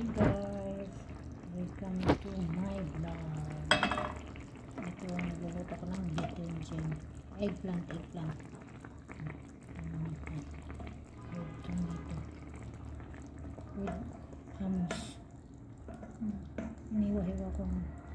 guys, welcome to my vlog. Ito, nagluluto ko ng Betangen eggplant with tomato with hamos. Iniwa-hiwa ko